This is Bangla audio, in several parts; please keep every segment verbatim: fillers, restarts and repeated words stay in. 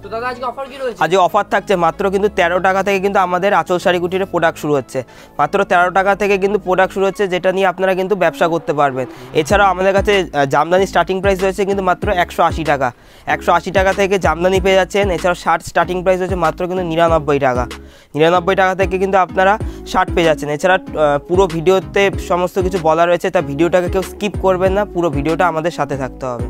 তো দাদা আজকে অফার কি রয়েছে? আজকে অফার থাকছে মাত্র কিন্তু তেরো টাকা থেকে কিন্তু আমাদের আঁচল শাড়ি কুটিরে প্রোডাক্ট শুরু হচ্ছে। মাত্র তেরো টাকা থেকে কিন্তু প্রোডাক্ট শুরু হচ্ছে, যেটা নিয়ে আপনারা কিন্তু ব্যবসা করতে পারবেন। এছাড়াও আমাদের কাছে জামদানি স্টার্টিং প্রাইস রয়েছে কিন্তু মাত্র একশো আশি টাকা। একশো আশি টাকা থেকে জামদানি পেয়ে যাচ্ছেন। এছাড়াও শার্ট স্টার্টিং প্রাইস হচ্ছে মাত্র কিন্তু নিরানব্বই টাকা। নিরানব্বই টাকা থেকে কিন্তু আপনারা শার্ট পেয়ে যাচ্ছেন। এছাড়া পুরো ভিডিওতে সমস্ত কিছু বলা রয়েছে, তা ভিডিওটাকে কেউ স্কিপ করবেন না, পুরো ভিডিওটা আমাদের সাথে থাকতে হবে।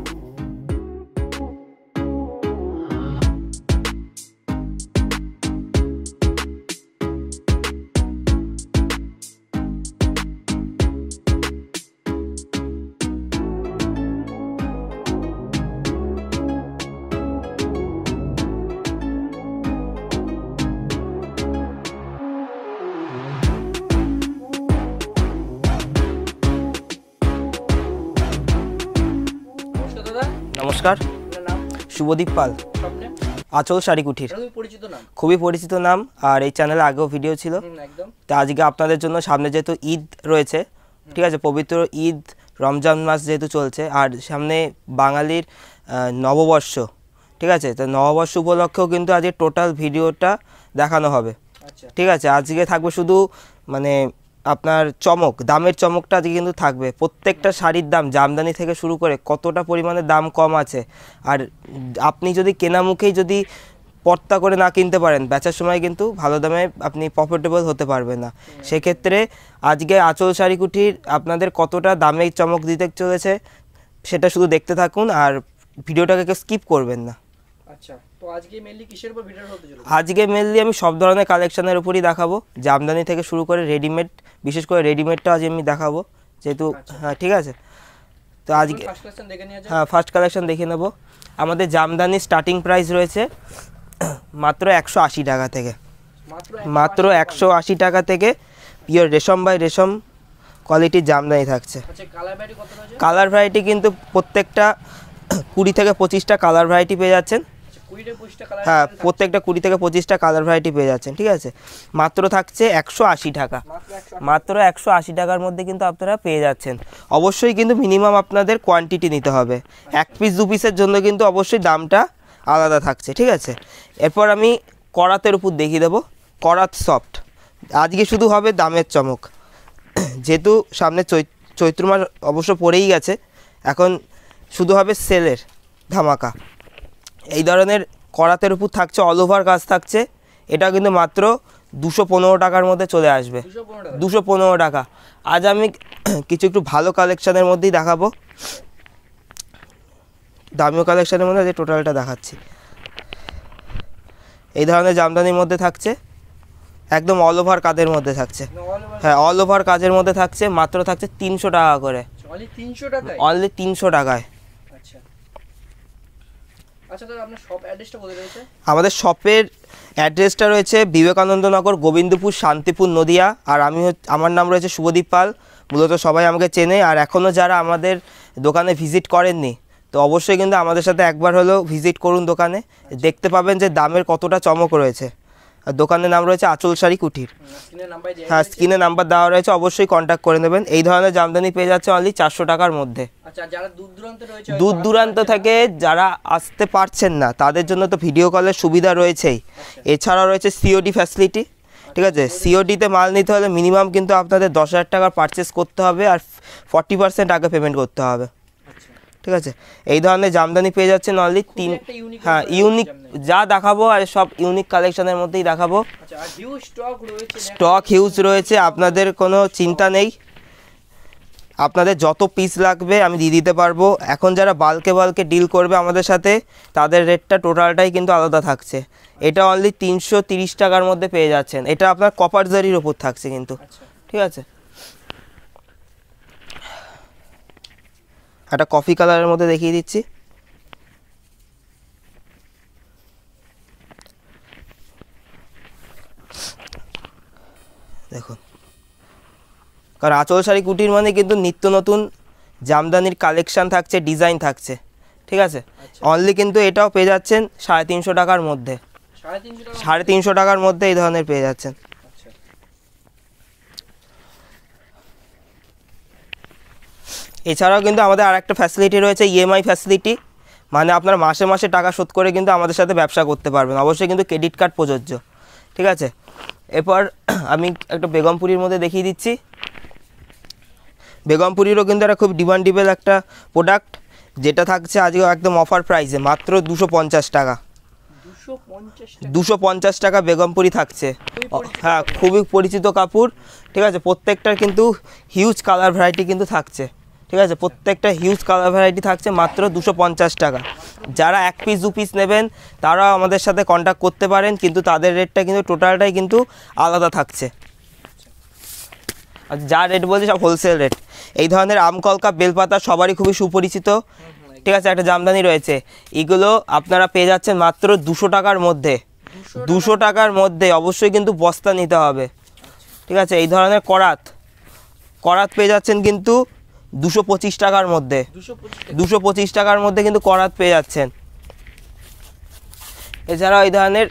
নমস্কার, শুভদীপ পাল, আঁচল শাড়ি কুটির। খুবই পরিচিত নাম, আর এই চ্যানেলে আগেও ভিডিও ছিল। তো আজকে আপনাদের জন্য সামনে যেহেতু ঈদ রয়েছে, ঠিক আছে, পবিত্র ঈদ রমজান মাস যেহেতু চলছে, আর সামনে বাঙালির নববর্ষ, ঠিক আছে, তো নববর্ষ উপলক্ষেও কিন্তু আজকে টোটাল ভিডিওটা দেখানো হবে। ঠিক আছে, আজকে থাকবে শুধু মানে আপনার চমক, দামের চমকটা আজকে কিন্তু থাকবে। প্রত্যেকটা শাড়ির দাম জামদানি থেকে শুরু করে কতটা পরিমাণে দাম কম আছে, আর আপনি যদি কেনা মুখেই যদি পর্তা করে না কিনতে পারেন, বেচার সময় কিন্তু ভালো দামে আপনি প্রফিটেবল হতে পারবেন না। সেক্ষেত্রে আজকে আঁচল শাড়ি কুটির আপনাদের কতটা দামে চমক দিতে চলেছে সেটা শুধু দেখতে থাকুন, আর ভিডিওটাকে কেউ স্কিপ করবেন না। আচ্ছা, তো আজকে মেইনলি কিসের উপর ভিডিও হতে চলেছে? আজকে মেইনলি আমি সব ধরনের কালেকশনের উপরই দেখাবো, জামদানি থেকে শুরু করে রেডিমেড, বিশেষ করে রেডিমেডটা আজ আমি দেখাবো যেহেতু। হ্যাঁ, ঠিক আছে, তো আজকে হ্যাঁ ফার্স্ট কালেকশন দেখে নেব। আমাদের জামদানি স্টার্টিং প্রাইস রয়েছে মাত্র একশো আশি টাকা থেকে। মাত্র একশো আশি টাকা থেকে পিওর রেশম বাই রেশম কোয়ালিটির জামদানি থাকছে। কালার ভ্যারাইটি কিন্তু প্রত্যেকটা কুড়ি থেকে পঁচিশটা কালার ভ্যারাইটি পেয়ে যাচ্ছেন। হ্যাঁ, প্রত্যেকটা কুড়ি থেকে পঁচিশটা কালার ভ্যারাইটি পেয়ে যাচ্ছেন। ঠিক আছে, মাত্র থাকছে একশো আশি টাকা। মাত্র একশো আশি টাকার মধ্যে কিন্তু আপনারা পেয়ে যাচ্ছেন। অবশ্যই কিন্তু মিনিমাম আপনাদের কোয়ান্টিটি নিতে হবে। এক পিস দু পিসের জন্য কিন্তু অবশ্যই দামটা আলাদা থাকছে। ঠিক আছে, এরপর আমি করাতের উপর দেখিয়ে দেবো। করাত সফট আজকে শুধু হবে দামের চমক, যেহেতু সামনে চৈত্র মাস অবশ্য পড়েই গেছে, এখন শুধু হবে সেলের ধামাকা। এই ধরনের করাতের উপর থাকছে, অল ওভার কাজ থাকছে। এটা কিন্তু মাত্র দুশো পনেরো টাকার মধ্যে চলে আসবে। দুশো পনেরো টাকা। আজ আমি কিছু একটু ভালো কালেকশানের মধ্যেই দেখাবো, দামিও কালেকশানের মধ্যে যে টোটালটা দেখাচ্ছি। এই ধরনের জামদানির মধ্যে থাকছে, একদম অল ওভার কাজের মধ্যে থাকছে। হ্যাঁ, অল ওভার কাজের মধ্যে থাকছে, মাত্র থাকছে তিনশো টাকা করে। অনলি তিনশো টাকায়। আমাদের শপের অ্যাড্রেসটা রয়েছে বিবেকানন্দ নগর, গোবিন্দপুর, শান্তিপুর, নদিয়া। আর আমি আমার নাম রয়েছে শুভদীপ পাল। মূলত সবাই আমাকে চেনে, আর এখনও যারা আমাদের দোকানে ভিজিট করেননি তো অবশ্যই কিন্তু আমাদের সাথে একবার হলেও ভিজিট করুন দোকানে। দেখতে পাবেন যে দামের কতটা চমক রয়েছে। আর দোকানের নাম রয়েছে আঁচল শাড়ি কুটির। হ্যাঁ, স্ক্রিনে নাম্বার দেওয়া রয়েছে, অবশ্যই কন্ট্যাক্ট করে নেবেন। এই ধরনের জামদানি পেয়ে যাচ্ছে অনলি চারশো টাকার মধ্যে। দূর দূরান্ত থেকে যারা আসতে পারছেন না তাদের জন্য তো ভিডিও কলের সুবিধা রয়েছেই। এছাড়াও রয়েছে সিওডি ফ্যাসিলিটি। ঠিক আছে, সিওডিতে মাল নিতে হলে মিনিমাম কিন্তু আপনাদের দশ হাজার টাকার পারচেস করতে হবে, আর ফর্টি পার্সেন্ট আগে পেমেন্ট করতে হবে। ঠিক আছে, এই ধরনের জামদানি পেয়ে যাচ্ছেন অনলি তিন। হ্যাঁ, ইউনিক যা দেখাবো আর সব ইউনিক কালেকশনের মধ্যেই দেখাবো। স্টক হিউজ রয়েছে, আপনাদের কোনো চিন্তা নেই। আপনাদের যত পিস লাগবে আমি দিয়ে দিতে পারবো। এখন যারা বাল্কে বাল্কে ডিল করবে আমাদের সাথে তাদের রেটটা টোটালটাই কিন্তু আলাদা থাকছে। এটা অনলি তিনশো তিরিশ টাকার মধ্যে পেয়ে যাচ্ছেন। এটা আপনার কপার জারির ওপর থাকছে কিন্তু। ঠিক আছে, একটা কফি কালারের মধ্যে দেখিয়ে দিচ্ছি। দেখুন, কারণ আঁচল শাড়ি কুটির মানে কিন্তু নিত্য নতুন জামদানির কালেকশান থাকছে, ডিজাইন থাকছে। ঠিক আছে, অনলি কিন্তু এটাও পেয়ে যাচ্ছেন সাড়ে তিনশো টাকার মধ্যে। সাড়ে তিনশো টাকার মধ্যে এই ধরনের পেয়ে যাচ্ছেন। এছাড়াও কিন্তু আমাদের আরেকটা ফ্যাসিলিটি রয়েছে, ইএমআই ফ্যাসিলিটি। মানে আপনার মাসে মাসে টাকা শোধ করে কিন্তু আমাদের সাথে ব্যবসা করতে পারবেন, অবশ্যই কিন্তু ক্রেডিট কার্ড প্রযোজ্য। ঠিক আছে, এরপর আমি একটা বেগমপুরীর মধ্যে দেখিয়ে দিচ্ছি। বেগমপুরীরও কিন্তু একটা খুব ডিমান্ডেবল একটা প্রোডাক্ট, যেটা থাকছে আজকে একদম অফার প্রাইসে মাত্র দুশো পঞ্চাশ টাকা। দুশো পঞ্চাশ টাকা বেগমপুরি থাকছে। হ্যাঁ, খুবই পরিচিত কাপড়। ঠিক আছে, প্রত্যেকটার কিন্তু হিউজ কালার ভ্যারাইটি কিন্তু থাকছে। ঠিক আছে, প্রত্যেকটা হিউজ কালার ভ্যারাইটি থাকছে মাত্র দুশো পঞ্চাশ টাকা। যারা এক পিস দু পিস নেবেন তারাও আমাদের সাথে কন্ট্যাক্ট করতে পারেন, কিন্তু তাদের রেটটা কিন্তু টোটালটাই কিন্তু আলাদা থাকছে। আর যা রেট বলছি সব হোলসেল রেট। এই ধরনের আমকলকা বেলপাতা সবারই খুবই সুপরিচিত। ঠিক আছে, একটা জামদানি রয়েছে, এগুলো আপনারা পেয়ে যাচ্ছেন মাত্র দুশো টাকার মধ্যে। দুশো টাকার মধ্যে অবশ্যই কিন্তু বস্তা নিতে হবে। ঠিক আছে, এই ধরনের করাত করাত পেয়ে যাচ্ছেন কিন্তু দুশো পঁচিশ টাকার মধ্যে। দুশো পঁচিশ টাকার মধ্যে কিন্তু করাত পেয়ে যাচ্ছেন। এছাড়াও এই ধরনের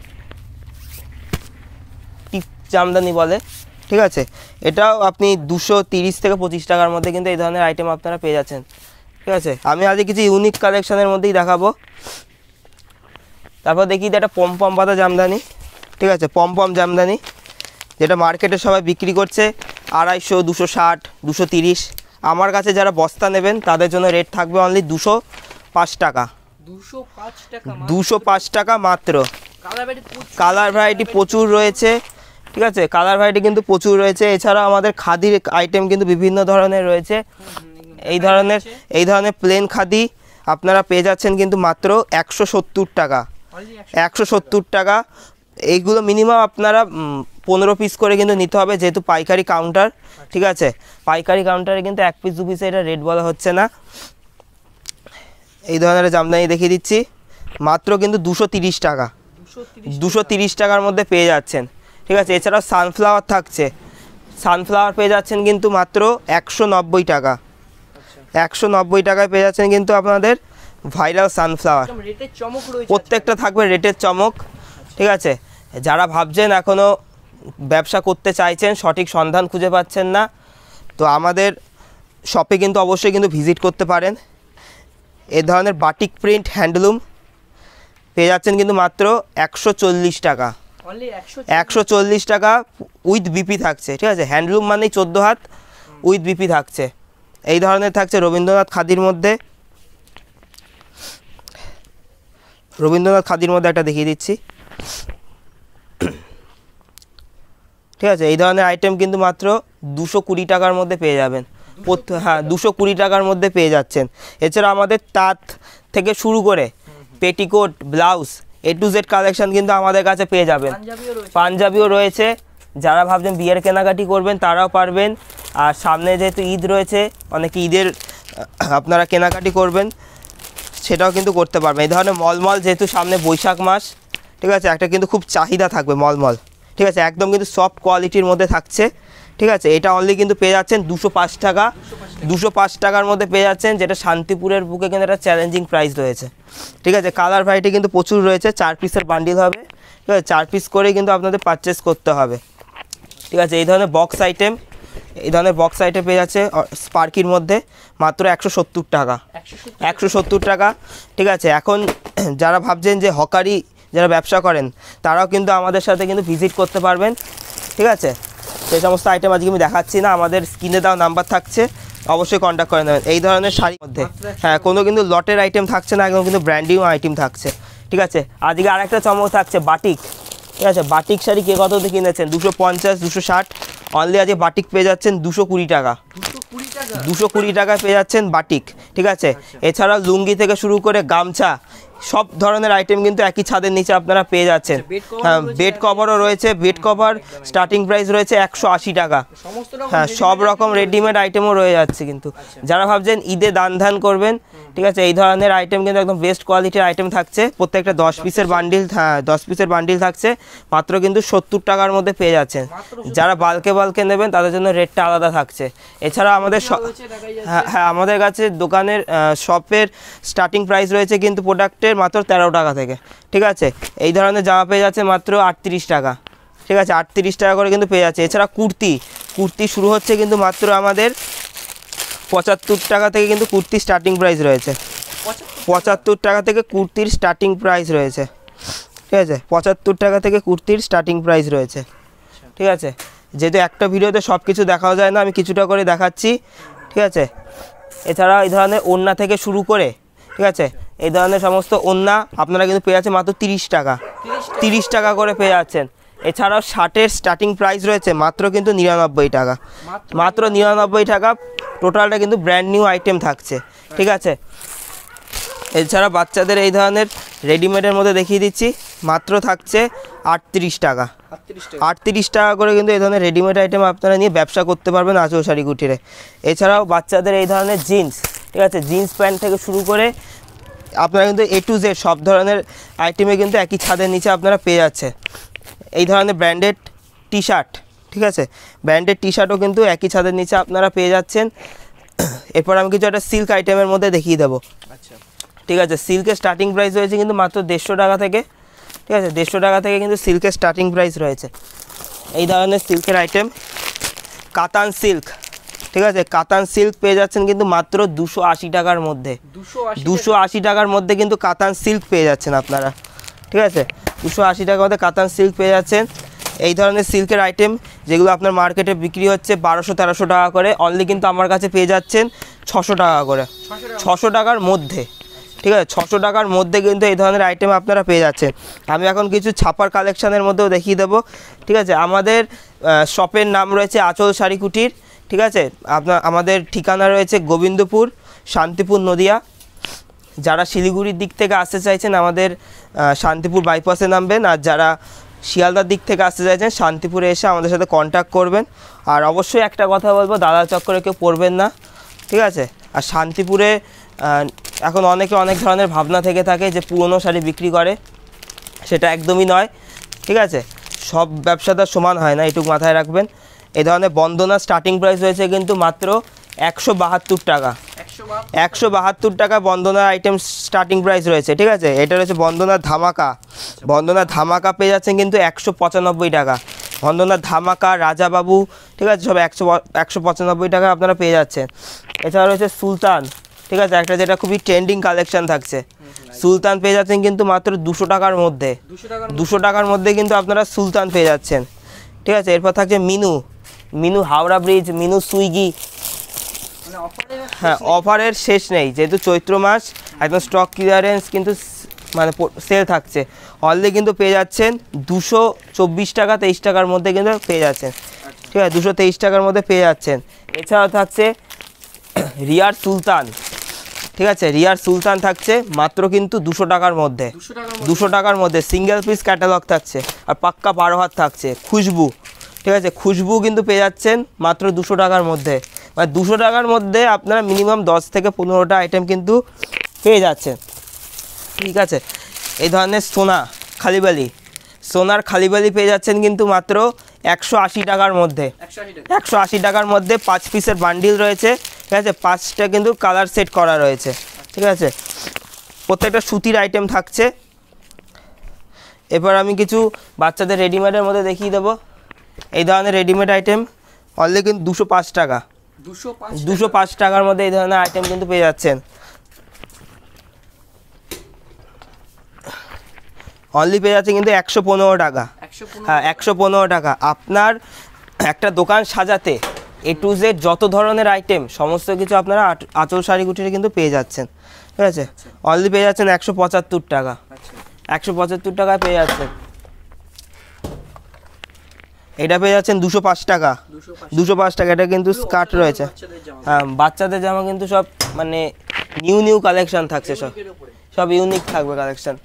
টিপ জামদানি বলে, ঠিক আছে, এটাও আপনি দুশো তিরিশ থেকে পঁচিশ টাকার মধ্যে কিন্তু এই ধরনের আইটেম আপনারা পেয়ে যাচ্ছেন। ঠিক আছে, আমি আজকে কিছু ইউনিক কালেকশনের মধ্যেই দেখাবো। তারপর দেখি এটা একটা পমপম পাতা জামদানি। ঠিক আছে, পমপম জামদানি যেটা মার্কেটে সবাই বিক্রি করছে আড়াইশো, দুশো ষাট, দুশো তিরিশ। আমার কাছে যারা বস্তা নেবেন তাদের জন্য রেট থাকবে অনলি দুশো পাঁচ টাকা। দুশো পাঁচ টাকা মাত্র। কালার ভ্যারাইটি প্রচুর রয়েছে। ঠিক আছে, কালার ভ্যারাইটি কিন্তু প্রচুর রয়েছে। এছাড়াও আমাদের খাদির আইটেম কিন্তু বিভিন্ন ধরনের রয়েছে। এই ধরনের এই ধরনের প্লেন খাদি আপনারা পেয়ে যাচ্ছেন কিন্তু মাত্র একশো সত্তর টাকা। একশো সত্তর টাকা। এইগুলো মিনিমাম আপনারা পনেরো পিস করে কিন্তু নিতে হবে, যেহেতু পাইকারি কাউন্টার। ঠিক আছে, পাইকারি কাউন্টারে কিন্তু এক পিস দু পিসে এটা রেট বলা হচ্ছে না। এই ধরনের জামদানি দেখিয়ে দিচ্ছি, মাত্র কিন্তু দুশো তিরিশ টাকা। দুশো তিরিশ টাকার মধ্যে পেয়ে যাচ্ছেন। ঠিক আছে, এছাড়াও সানফ্লাওয়ার থাকছে, সানফ্লাওয়ার পেয়ে যাচ্ছেন কিন্তু মাত্র একশো নব্বই টাকা। একশো নব্বই টাকায় পেয়ে যাচ্ছেন কিন্তু আপনাদের ভাইরাল সানফ্লাওয়ার। প্রত্যেকটা থাকবে রেটের চমক। ঠিক আছে, যারা ভাবছেন এখনও ব্যবসা করতে চাইছেন, সঠিক সন্ধান খুঁজে পাচ্ছেন না, তো আমাদের শপে কিন্তু অবশ্যই কিন্তু ভিজিট করতে পারেন। এ ধরনের বাটিক প্রিন্ট হ্যান্ডলুম পেয়ে যাচ্ছেন কিন্তু মাত্র একশো চল্লিশ টাকা। একশো চল্লিশ টাকা উইথ বিপি থাকছে। ঠিক আছে, হ্যান্ডলুম মানেই চোদ্দো হাত, উইথ বিপি থাকছে। এই ধরনের থাকছে রবীন্দ্রনাথ খাদির মধ্যে। রবীন্দ্রনাথ খাদির মধ্যে একটা দেখিয়ে দিচ্ছি। ঠিক আছে, এই ধরনের আইটেম কিন্তু মাত্র দুশো কুড়ি টাকার মধ্যে পেয়ে যাবেন। হ্যাঁ, দুশো কুড়ি টাকার মধ্যে পেয়ে যাচ্ছেন। এছাড়া আমাদের তাঁত থেকে শুরু করে petticoat, blouse, A to Z collection কিন্তু আমাদের কাছে পেয়ে যাবেন। পাঞ্জাবিও রয়েছে, যারা ভাবছেন বিয়ের কেনাকাটি করবেন তারাও পারবেন। আর সামনে যেহেতু ঈদ রয়েছে, অনেকে ঈদের আপনারা কেনাকাটি করবেন, সেটাও কিন্তু করতে পারবেন। এই ধরনের মলমল, যেহেতু সামনে বৈশাখ মাস, ঠিক আছে, একটা কিন্তু খুব চাহিদা থাকবে মলমল। ঠিক আছে, একদম কিন্তু সফট কোয়ালিটির মধ্যে থাকছে। ঠিক আছে, এটা অনলি কিন্তু পেয়ে যাচ্ছেন দুশো পাঁচ টাকা। দুশো পাঁচ টাকার মধ্যে পেয়ে যাচ্ছেন, যেটা শান্তিপুরের বুকে কিন্তু একটা চ্যালেঞ্জিং প্রাইস রয়েছে। ঠিক আছে, কালার ভ্যারাইটি কিন্তু প্রচুর রয়েছে। চার পিসের বান্ডিল হবে। ঠিক আছে, চার পিস করেই কিন্তু আপনাদের পারচেস করতে হবে। ঠিক আছে, এই ধরনের বক্স আইটেম এই ধরনের বক্স আইটেম পেয়ে যাচ্ছে স্পার্কির মধ্যে মাত্র একশো সত্তর টাকা। একশো সত্তর টাকা। ঠিক আছে, এখন যারা ভাবছেন যে হকারি যারা ব্যবসা করেন তারাও কিন্তু আমাদের সাথে কিন্তু ভিজিট করতে পারবেন। ঠিক আছে, সেই সমস্ত আইটেম আজকে আমি দেখাচ্ছি না, আমাদের স্ক্রিনে দেওয়া নাম্বার থাকছে, অবশ্যই কন্ট্যাক্ট করে নেবেন। এই ধরনের শাড়ির মধ্যে হ্যাঁ, কোনো কিন্তু লটের আইটেম থাকছে না, একদম কিন্তু ব্র্যান্ডিং আইটেম থাকছে। ঠিক আছে, আজকে আরেকটা চমক থাকছে বাটিক। ঠিক আছে, বাটিক শাড়ি কে কততে কিনেছেন? দুশো পঞ্চাশ, দুশো ষাট, অনলি আজকে বাটিক পেয়ে যাচ্ছেন দুশো কুড়ি টাকা। দুশো কুড়ি টাকা পেয়ে যাচ্ছেন বাটিক। ঠিক আছে, এছাড়াও লুঙ্গি থেকে শুরু করে গামছা, সব ধরনের আইটেম কিন্তু একই ছাদের নিচে আপনারা পেয়ে যাচ্ছেন। হ্যাঁ, বেড কভারও রয়েছে। বেড কভার স্টার্টিং প্রাইস রয়েছে একশো আশি টাকা। হ্যাঁ, সব রকম রেডিমেড আইটেমও রয়ে যাচ্ছে। কিন্তু যারা ভাবছেন ঈদে দান ধান করবেন, ঠিক আছে, এই ধরনের আইটেম কিন্তু একদম বেস্ট কোয়ালিটির আইটেম থাকছে। প্রত্যেকটা দশ পিসের বান্ডিল, হ্যাঁ দশ পিসের বান্ডিল থাকছে, মাত্র কিন্তু সত্তর টাকার মধ্যে পেয়ে যাচ্ছেন। যারা বালকে বালকে নেবেন তাদের জন্য রেটটা আলাদা থাকছে। এছাড়া আমাদের হ্যাঁ হ্যাঁ আমাদের কাছে দোকানের শপের স্টার্টিং প্রাইস রয়েছে কিন্তু প্রোডাক্টের মাত্র তেরো টাকা থেকে। ঠিক আছে, এই ধরনের জামা পেয়ে যাচ্ছে মাত্র আটত্রিশ টাকা। ঠিক আছে, আটত্রিশ টাকা করে কিন্তু পেয়ে যাচ্ছে। এছাড়া কুর্তি কুর্তি শুরু হচ্ছে কিন্তু মাত্র আমাদের পঁচাত্তর টাকা থেকে কিন্তু কুর্তি স্টার্টিং প্রাইস রয়েছে। পঁচাত্তর টাকা থেকে কুর্তির স্টার্টিং প্রাইস রয়েছে, ঠিক আছে। পঁচাত্তর টাকা থেকে কুর্তির স্টার্টিং প্রাইস রয়েছে, ঠিক আছে। যেহেতু একটা ভিডিওতে সব কিছু দেখাও যায় না, আমি কিছুটা করে দেখাচ্ছি, ঠিক আছে। এছাড়া এই ধরনের ওড়না থেকে শুরু করে, ঠিক আছে, এই ধরনের সমস্ত ওড়না আপনারা কিন্তু পেয়ে যাচ্ছেন মাত্র তিরিশ টাকা, তিরিশ টাকা করে পেয়ে যাচ্ছেন। এছাড়াও শার্টের স্টার্টিং প্রাইস রয়েছে মাত্র কিন্তু নিরানব্বই টাকা, মাত্র নিরানব্বই টাকা। টোটালটা কিন্তু ব্র্যান্ড নিউ আইটেম থাকছে, ঠিক আছে। এছাড়া বাচ্চাদের এই ধরনের রেডিমেডের মধ্যে দেখিয়ে দিচ্ছি, মাত্র থাকছে আটত্রিশ টাকা, আটত্রিশ টাকা করে কিন্তু এই ধরনের রেডিমেড আইটেম আপনারা নিয়ে ব্যবসা করতে পারবেন আঁচল শাড়ি কুটিরে। এছাড়াও বাচ্চাদের এই ধরনের জিন্স, ঠিক আছে, জিন্স প্যান্ট থেকে শুরু করে আপনারা কিন্তু এ টু জেড সব ধরনের আইটেমে কিন্তু একই ছাদের নিচে আপনারা পেয়ে যাচ্ছে। এই ধরনের ব্র্যান্ডেড টি শার্ট, ঠিক আছে, ব্র্যান্ডেড টি শার্টও কিন্তু একই ছাদের নিচে আপনারা পেয়ে যাচ্ছেন। এরপর আমি কিছু একটা সিল্ক আইটেমের মধ্যে দেখিয়ে দেবো, আচ্ছা, ঠিক আছে। সিল্কের স্টার্টিং প্রাইস রয়েছে কিন্তু মাত্র দেড়শো টাকা থেকে, ঠিক আছে, দেড়শো টাকা থেকে কিন্তু সিল্কের স্টার্টিং প্রাইস রয়েছে। এই ধরনের সিল্কের আইটেম কাতান সিল্ক, ঠিক আছে, কাতান সিল্ক পেয়ে যাচ্ছেন কিন্তু মাত্র দুশো আশি টাকার মধ্যে, দুশো আশি টাকার মধ্যে কিন্তু কাতান সিল্ক পেয়ে যাচ্ছেন আপনারা, ঠিক আছে। দুশো আশি টাকার মধ্যে কাতান সিল্ক পেয়ে যাচ্ছেন। এই ধরনের সিল্কের আইটেম যেগুলো আপনার মার্কেটে বিক্রি হচ্ছে বারোশো তেরোশো টাকা করে, অনলি কিন্তু আমার কাছে পেয়ে যাচ্ছেন ছশো টাকা করে, ছশো টাকার মধ্যে, ঠিক আছে, ছশো টাকার মধ্যে কিন্তু এই ধরনের আইটেম আপনারা পেয়ে যাচ্ছেন। আমি এখন কিছু ছাপার কালেকশানের মধ্যেও দেখিয়ে দেবো, ঠিক আছে। আমাদের শপের নাম রয়েছে আঁচল শাড়ি কুটির, ঠিক আছে। আপনার আমাদের ঠিকানা রয়েছে গোবিন্দপুর, শান্তিপুর, নদিয়া। যারা শিলিগুড়ির দিক থেকে আসতে চাইছেন আমাদের শান্তিপুর বাইপাসে নামবেন, আর যারা শিয়ালদার দিক থেকে আসতে চাইছেন শান্তিপুরে এসে আমাদের সাথে কন্ট্যাক্ট করবেন। আর অবশ্যই একটা কথা বলবো, দালাল চক্করে কেউ পড়বেন না, ঠিক আছে। আর শান্তিপুরে এখন অনেকে অনেক ধরনের ভাবনা থেকে থাকে যে পুরনো শাড়ি বিক্রি করে, সেটা একদমই নয়, ঠিক আছে। সব ব্যবসাদার সমান হয় না, এটুকু মাথায় রাখবেন। এই ধরনের বন্দনা স্টার্টিং প্রাইস রয়েছে কিন্তু মাত্র একশো বাহাত্তর টাকা, একশো বাহাত্তর টাকা বন্দনার আইটেম স্টার্টিং প্রাইস রয়েছে, ঠিক আছে। এটা রয়েছে বন্দনার ধামাকা, বন্দনার ধামাকা পেয়ে যাচ্ছেন কিন্তু একশো পঁচানব্বই টাকা, বন্দনার ধামাকা, রাজাবাবু, ঠিক আছে, সব একশো একশো পঁচানব্বই টাকা আপনারা পেয়ে যাচ্ছেন। এছাড়া রয়েছে সুলতান, ঠিক আছে, একটা যেটা খুবই ট্রেন্ডিং কালেকশন থাকছে, সুলতান পেয়ে যাচ্ছেন কিন্তু মাত্র দুশো টাকার মধ্যে, দুশো টাকার মধ্যে কিন্তু আপনারা সুলতান পেয়ে যাচ্ছেন, ঠিক আছে। এরপর থাকছে মিনু, মিনু হাওড়া ব্রিজ, মিনু সুইগি, হ্যাঁ, অফারের শেষ নেই, যেহেতু চৈত্র মাস একদম স্টক ক্লিয়ারেন্স কিন্তু মানে সেল থাকছে। অলরেডি কিন্তু পেয়ে যাচ্ছেন দুশো চব্বিশ টাকা তেইশ টাকার মধ্যে কিন্তু পেয়ে যাচ্ছেন, ঠিক আছে, দুশো তেইশ টাকার মধ্যে পেয়ে যাচ্ছেন। এছাড়াও থাকছে রিয়ার সুলতান, ঠিক আছে, রিয়ার সুলতান থাকছে মাত্র কিন্তু দুশো টাকার মধ্যে, দুশো টাকার মধ্যে সিঙ্গেল পিস ক্যাটালগ থাকছে, আর পাক্কা বারো হাত থাকছে। খুশবু, ঠিক আছে, খুশবু কিন্তু পেয়ে যাচ্ছেন মাত্র দুশো টাকার মধ্যে, মানে দুশো টাকার মধ্যে আপনারা মিনিমাম দশ থেকে পনেরোটা আইটেম কিন্তু পেয়ে যাচ্ছেন, ঠিক আছে। এই ধরনের সোনা খালিবালি, সোনার খালিবালি পেয়ে যাচ্ছেন কিন্তু মাত্র একশো আশি টাকার মধ্যে, একশো আশি টাকার মধ্যে পাঁচ পিসের বান্ডিল রয়েছে, ঠিক আছে, পাঁচটা কিন্তু কালার সেট করা রয়েছে, ঠিক আছে। প্রত্যেকটা সুতির আইটেম থাকছে। এবার আমি কিছু বাচ্চাদের রেডিমেডের মধ্যে দেখিয়ে দেবো। এই ধরনের রেডিমেড আইটেম অলরেডি কিন্তু দুশো পাঁচ টাকা, দুশো পাঁচ টাকার মধ্যে এই ধরনের আইটেম কিন্তু পেয়ে যাচ্ছেন। অনলি পেয়ে যাচ্ছে কিন্তু একশো পনেরো টাকা, হ্যাঁ, একশো পনেরো টাকা। আপনার একটা দোকান সাজাতে এ টু জেড যত ধরনের আইটেম সমস্ত কিছু আপনারা আঁচল শাড়ি কুটিরে কিন্তু পেয়ে যাচ্ছেন, ঠিক আছে। অনলি পেয়ে যাচ্ছেন একশো পঁচাত্তর টাকা, একশো পঁচাত্তর টাকায় পেয়ে যাচ্ছেন। এটা পেয়ে যাচ্ছেন দুশো পাঁচ টাকা, দুশো পাঁচ টাকা। এটা কিন্তু স্কার্ট রয়েছে, হ্যাঁ, বাচ্চাদের জামা কিন্তু সব মানে নিউ নিউ কালেকশন থাকছে, সব সব ইউনিক থাকবে কালেকশন।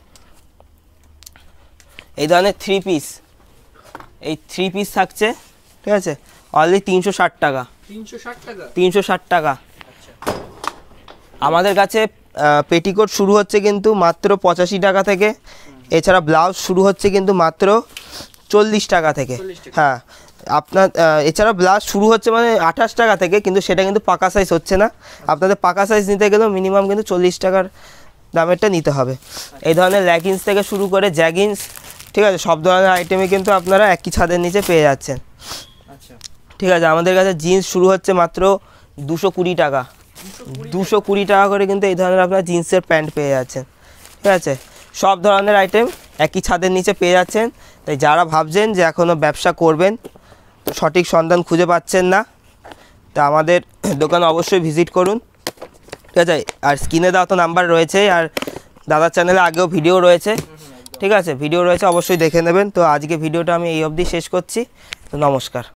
এই ধরনের থ্রি পিস, এই থ্রি পিস থাকছে, ঠিক আছে, অনলি তিনশো ষাট টাকা, তিনশো ষাট টাকা। আমাদের কাছে পেটিকোট শুরু হচ্ছে কিন্তু মাত্র পঁচাশি টাকা থেকে, এছাড়া ব্লাউজ শুরু হচ্ছে কিন্তু মাত্র চল্লিশ টাকা থেকে, হ্যাঁ। আপনার এছাড়া ব্লাউজ শুরু হচ্ছে মানে আঠাশ টাকা থেকে, কিন্তু সেটা কিন্তু পাকা সাইজ হচ্ছে না। আপনাদের পাকা সাইজ নিতে গেলেও মিনিমাম কিন্তু চল্লিশ টাকার দামেরটা নিতে হবে। এই ধরনের লেগিংস থেকে শুরু করে জ্যাগিংস, ঠিক আছে, সব ধরনের আইটেমই কিন্তু আপনারা একই ছাদের নিচে পেয়ে যাচ্ছেন, ঠিক আছে। আমাদের কাছে জিন্স শুরু হচ্ছে মাত্র দুশো কুড়ি টাকা, দুশো কুড়ি টাকা করে কিন্তু এই ধরনের আপনার জিন্সের প্যান্ট পেয়ে যাচ্ছেন, ঠিক আছে। সব ধরনের আইটেম একই ছাদের নিচে পেয়ে যাচ্ছেন। তাই যারা ভাবছেন যে এখনও ব্যবসা করবেন, সঠিক সন্ধান খুঁজে পাচ্ছেন না, তা আমাদের দোকানে অবশ্যই ভিজিট করুন, ঠিক আছে। আর স্ক্রিনে দেওয়া তো নাম্বার রয়েছে, আর দাদার চ্যানেলে আগেও ভিডিও রয়েছে, ঠিক আছে, ভিডিও রয়েছে, অবশ্যই দেখে নেবেন। তো আজকে ভিডিওটা আমি এই অবধি শেষ করছি, তো নমস্কার।